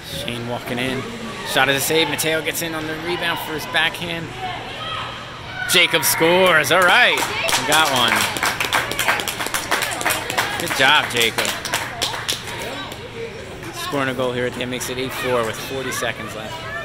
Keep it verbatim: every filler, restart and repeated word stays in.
Shane walking in. Shot is a save. Matteo gets in on the rebound for his backhand. Jacob scores. All right. We got one. Good job, Jacob. Scoring a goal here at the end makes it eight four with forty seconds left.